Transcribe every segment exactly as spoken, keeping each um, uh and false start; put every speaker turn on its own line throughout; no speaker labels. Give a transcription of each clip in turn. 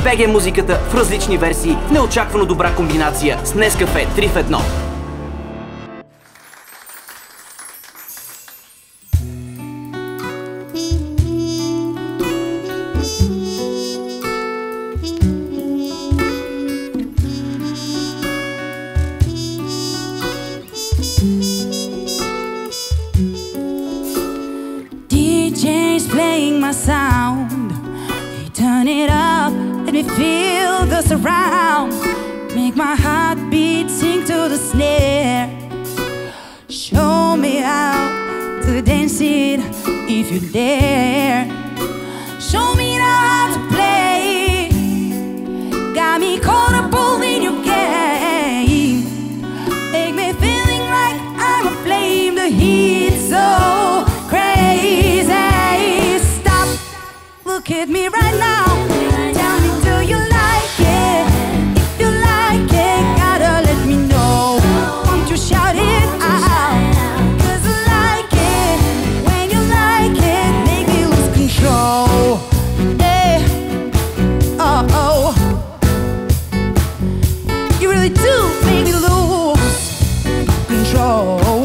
би джи музиката в различни версии, неочаквано добра комбинация с Нескафе три в едно.
ди джей's playing my sound. Hey, turn it up, let me feel the surround. Make my heartbeat sing to the snare. Show me how to dance it if you dare. Show me how to play. Got me caught up all in your game. Make me feeling like I'm a flame. The heat so crazy. Stop, look at me right now. Tell me, do you like it? If you like it, gotta let me know. Won't you shout it out? 'Cause I like it. When you like it, make me lose control. Yeah. Oh, oh. You really do make me lose control.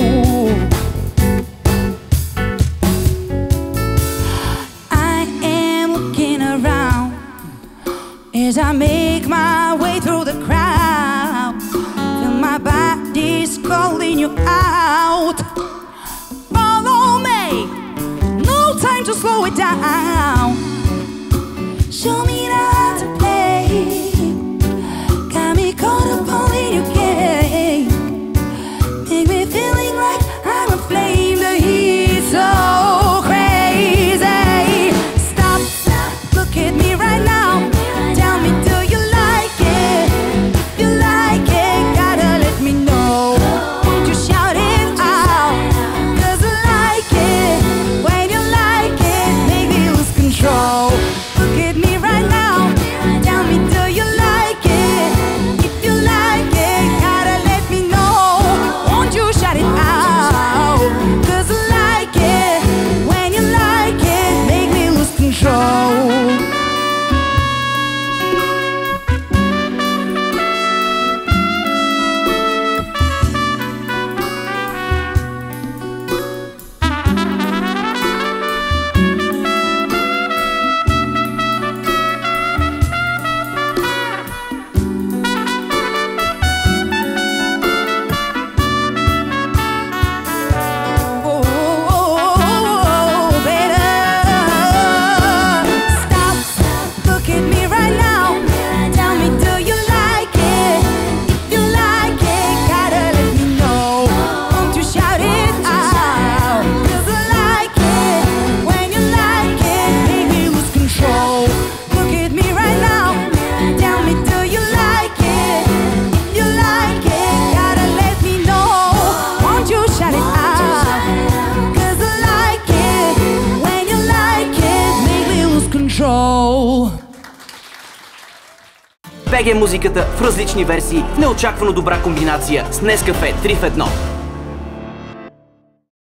As I make my way through the crowd, feel my body's calling you out. Follow me, no time to slow it down. Show me how to play. Got me caught up all in your game. Make me feeling like I'm a flame. The heat's so crazy. Stop, look at me right now.
би джи музиката в различни версии, неочаквано добра комбинация с Нескафе три в едно.